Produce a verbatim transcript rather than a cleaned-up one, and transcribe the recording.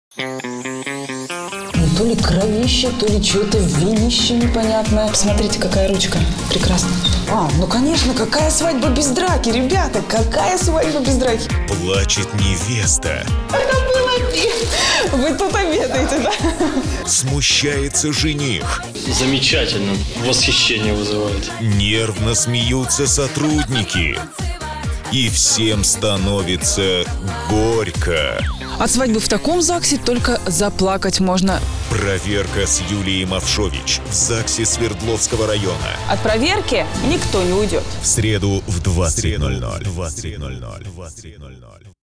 Ну, то ли кровище, то ли что-то винище непонятное. Посмотрите, какая ручка. Прекрасно. А, ну конечно, какая свадьба без драки, ребята, какая свадьба без драки. Плачет невеста. Это был обед. Вы тут обедаете, да? Смущается жених. Замечательно. Восхищение вызывает. Нервно смеются сотрудники. И всем становится горько. От свадьбы в таком ЗАГСе только заплакать можно. Проверка с Юлией Мавшович в ЗАГСе Свердловского района. От проверки никто не уйдет. В среду в двадцать ноль ноль.